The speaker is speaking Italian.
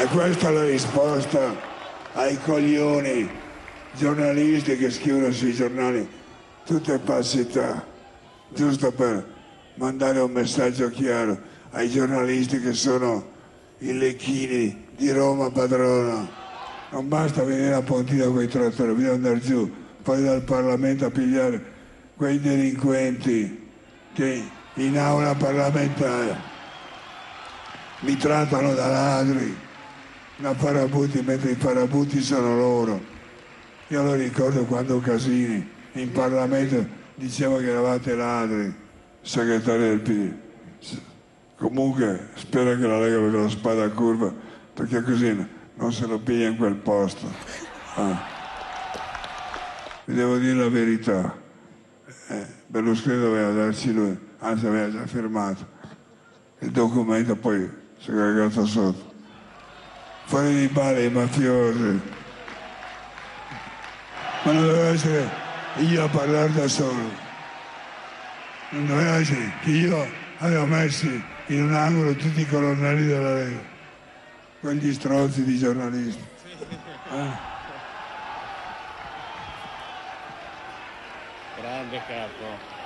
E questa è la risposta ai coglioni giornalisti che scrivono sui giornali tutte falsità, giusto per mandare un messaggio chiaro ai giornalisti che sono i lecchini di Roma padrona. Non basta venire a Pontina con i trattori, bisogna andare giù, poi dal Parlamento a pigliare quei delinquenti che in aula parlamentare mi trattano da ladri, da farabutti, mentre i farabutti sono loro. Io lo ricordo quando Casini in Parlamento diceva che eravate ladri, segretario del PD. Comunque spero che la Lega aveva la spada a curva, perché così non se lo piglia in quel posto. Vi devo dire la verità. Berlusconi doveva darci lui, anzi aveva già firmato. Il documento poi si è cagato sotto. Fuori di male i mafiosi. Ma non doveva essere io a parlare da solo. Non doveva essere che io avevo messi in un angolo tutti i colonnelli della Lega. Quegli stronzi di giornalisti. Grande capo.